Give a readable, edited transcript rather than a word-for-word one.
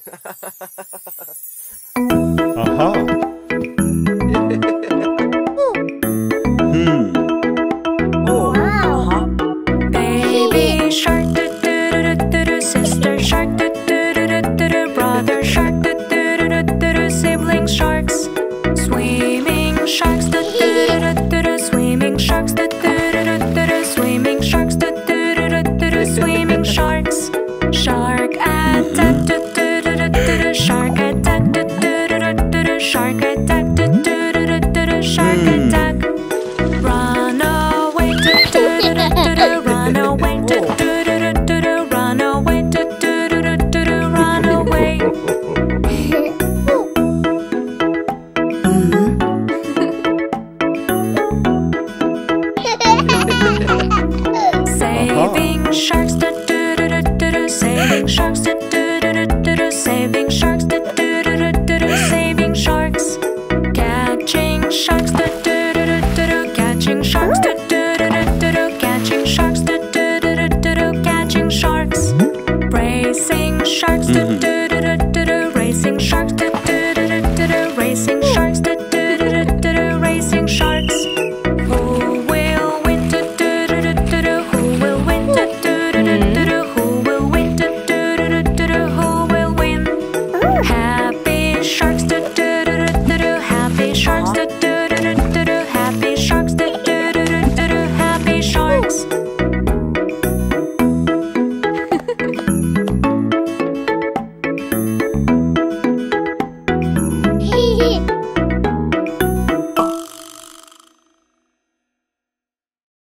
Aha. Baby shark, do-do-do-do-do-do. Sister shark, do-do-do-do-do-do. Brother shark, do-do-do-do-do-do. Sibling sharks. Swimming sharks, do-do-do-do-do-do. Swimming sharks, do-do-do-do-do-do. Swimming sharks, do-do-do-do-do-do. Swimming sharks. Shark attack, do-do-do-do-do-do. Shark attack, do-do-do-do-do-do. Shark attack, do-do-do-do-do-do. Shark attack. Run away, do-do-do-do-do. Run away, do-do-do-do-do. Run away, do-do-do-do-do. Run away. Saving sharks, do-do-do-do-do. Saving sharks, do-do-do-do-do. Saving sharks, do-do-do-do-do. Saving sharks. Catching sharks, do-do-do-do-do. Catching sharks, do-do-do-do-do. Catching sharks, do-do-do-do-do. Catching sharks. Racing sharks, do-do-do-do-do.